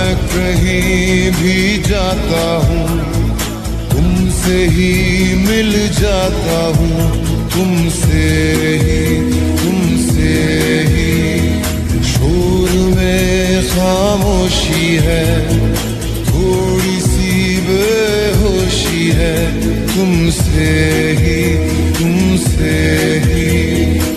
कहीं भी जाता हूँ तुमसे ही मिल जाता हूँ, तुमसे ही शोर में खामोशी है, थोड़ी सी बेहोशी है, तुमसे ही